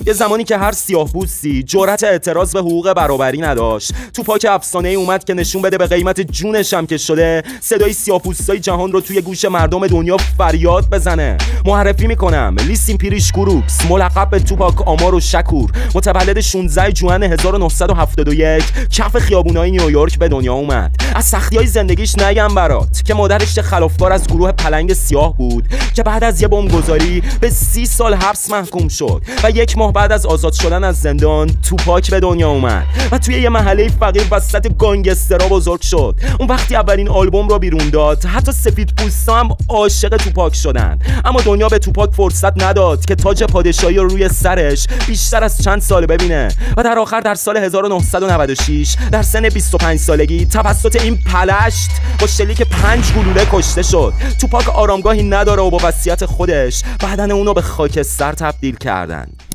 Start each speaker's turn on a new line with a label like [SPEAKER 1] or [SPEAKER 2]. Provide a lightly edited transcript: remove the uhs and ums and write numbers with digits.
[SPEAKER 1] یه زمانی که هر سیاه‌پوستی جرأت اعتراض به حقوق برابری نداشت، توپاک افسانه‌ای اومد که نشون بده به قیمت جونش هم که شده صدای سیاه‌پوستای جهان رو توی گوش مردم دنیا فریاد بزنه. معرفی میکنم لیسین پیریش گروکس، ملقب به توپاک آمارو شکور، متولد 16 ژوئن 1971 کف خیابونای نیویورک به دنیا اومد. از سختی‌های زندگیش نگم برات که مادرش خلافکار از گروه پلنگ سیاه بود که بعد از یه بمبگذاری به 30 سال حبس محکوم شد و 1 ماه بعد از آزاد شدن از زندان توپاک به دنیا اومد و توی یه محله فقیر وسط گانگسترها بزرگ شد. اون وقتی اولین آلبوم رو بیرون داد حتی سفیدپوستا هم عاشق توپاک شدن، اما دنیا به توپاک فرصت نداد که تاج پادشاهی رو روی سرش بیشتر از چند سال ببینه و در آخر در سال 1996 در سن 25 سالگی توسط این پلشت با شلیک 5 گلوله کشته شد. توپاک آرامگاهی نداره و با وصیت خودش بدن اونو به خاکستر تبدیل کردن.